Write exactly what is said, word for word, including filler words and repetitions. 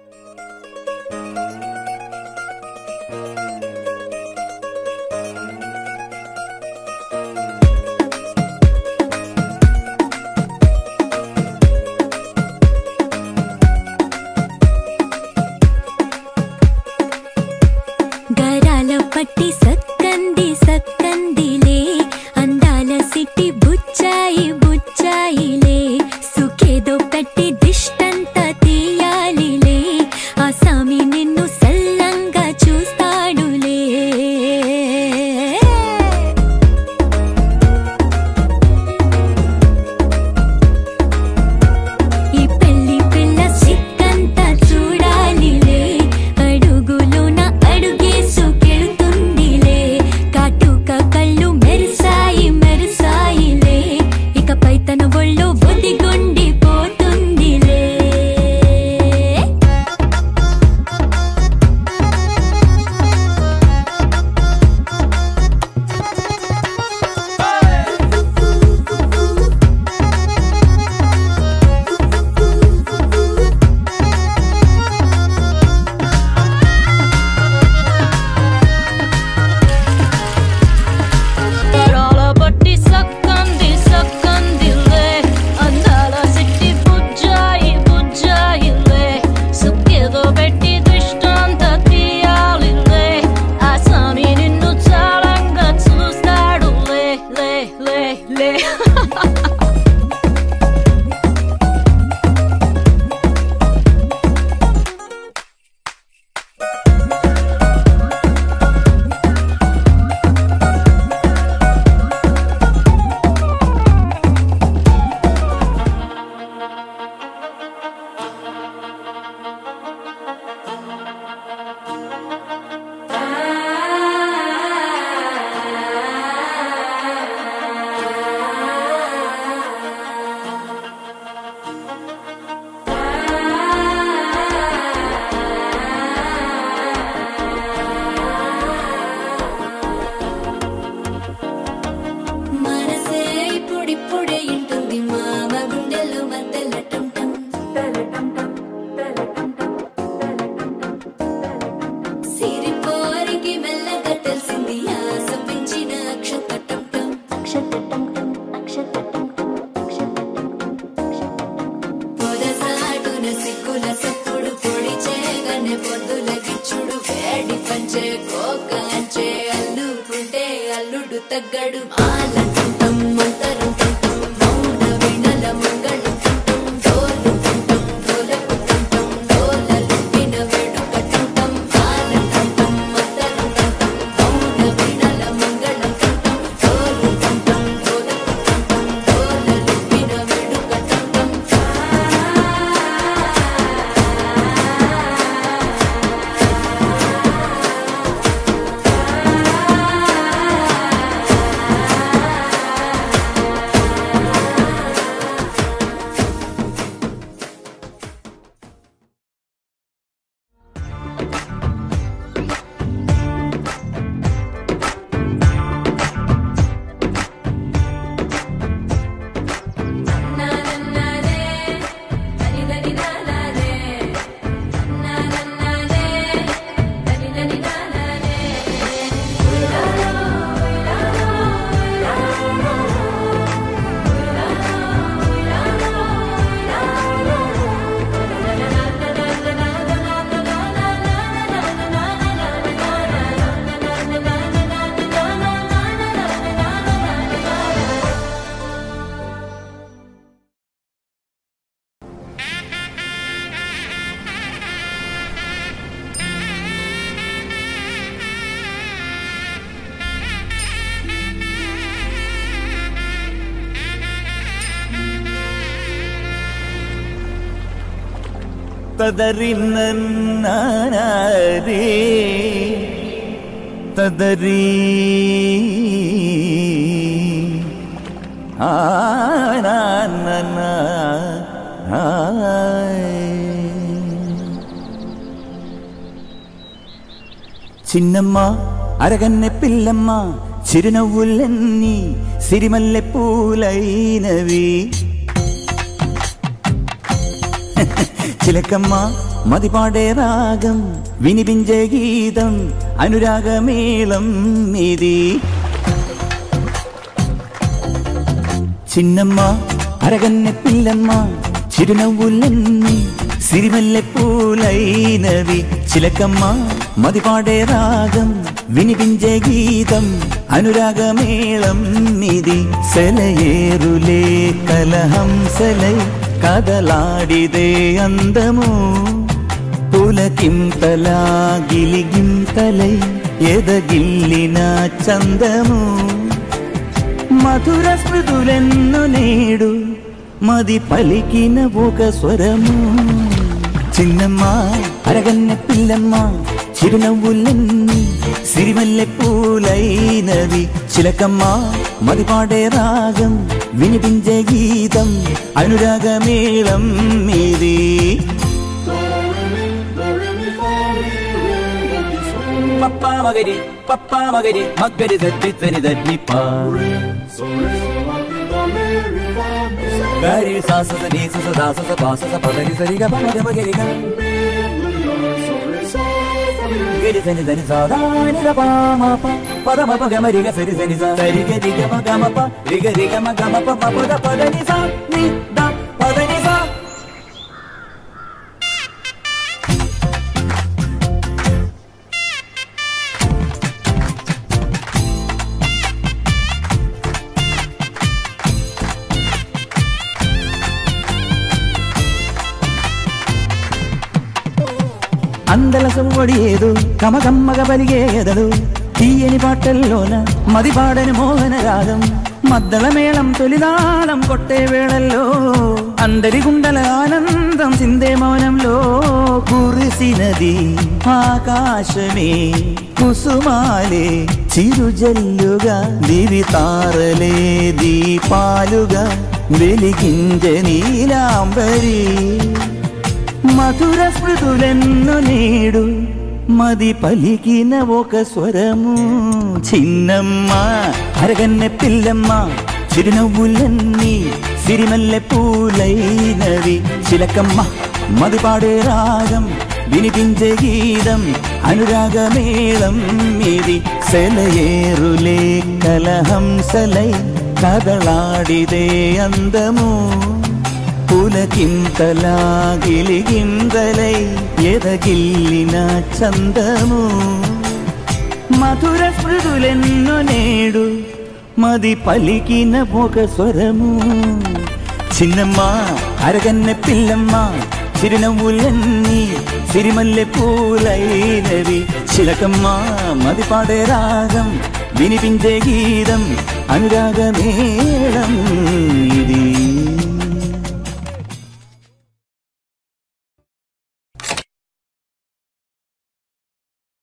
तदरी नन्नारे तदरी आना చిన్నమ్మ అరగన్నె పిల్లమ్మ చిరునవ్వులన్నీ సిరిమల్లె పూలైనవి చిలకమ్మ మదిపాడే రాగం వినిపించే గీతం అనురాగమేళం ఇది. చిన్నమ్మ అరగన్నె పిల్లమ్మ చిరునవ్వులన్నీ సిరిమల్లె పూలైనవి. చిలకమ్మ మదిపాడే రాగం వినిపించే గీతం అనురాగమేళం ఇది. సెలయేరులే కలహంసలై కదలాడిదే అందము పులకింతలా గిలిగింతలై ఎదగిల్లిన చందము. మధుర స్మృతులెన్ను నేడు మది పలికిన ఒక స్వరము. చిన్నమ్మ అరగన్నె పిల్లమ్మ చిరునవ్వులన్నీ సిరిమల్లె పూలైనవి. చిలకమ్మ మదిపాడే రాగం వినిపించే గీతం అనురాగమేళం ఇది. పప్పా మగరి పప్పా మగరి మగ్గరి దత్తి తని దత్తి పా గరి సాస నీ సస దాస స పాస స పదరి సరిగ పమగ మగరి గ గరి తని దని సాదా ని ద పా మా ప పద మ ప గ మరి గ సరి సని స సరి గ ది గ మ గ మ ప రి గ రి గ మ గ మ ప మ ప ద ప ద ని స ని ద పద ని స. అందల సవ్వడి ఏదో కమకమ్మగ పలిగేదడు తీయని పాటల్లోన మది పాడని మోహన రాగం. మద్దల మేళం తొలిదాళం కొట్టే వేళల్లో అందరి గుండెల ఆనందం సిందే మౌనంలో. కురిసినది ఆకాశమే కుసుమాలే చిరుజల్లుగా దివి తారలే దీపాలుగా వెలిగించే నీలాంబరి. మధుర స్మృతులెన్ను నేడు మది పలికిన ఒక స్వరము. చిన్నమ్మ అరగన్నె పిల్లమ్మ చిరునవ్వులన్నీ సిరిమల్లె పూలైనవి. చిలకమ్మ మదిపాడే రాగం వినిపించే గీతం అనురాగమేళం ఇది. సెలయేరులే కలహంసలై కదలాడిదే అందము పులకింతలా గిలిగింతలై ఎదగిల్లిన చందము. మధుర స్మృతులెన్ను నేడు మది పలికిన ఒక స్వరము. చిన్నమ్మ అరగన్నె పిల్లమ్మ చిరునవ్వులన్నీ సిరిమల్లె పూలైనవి. చిలకమ్మ మదిపాడే రాగం వినిపించే గీతం అనురాగమేళం ఇది.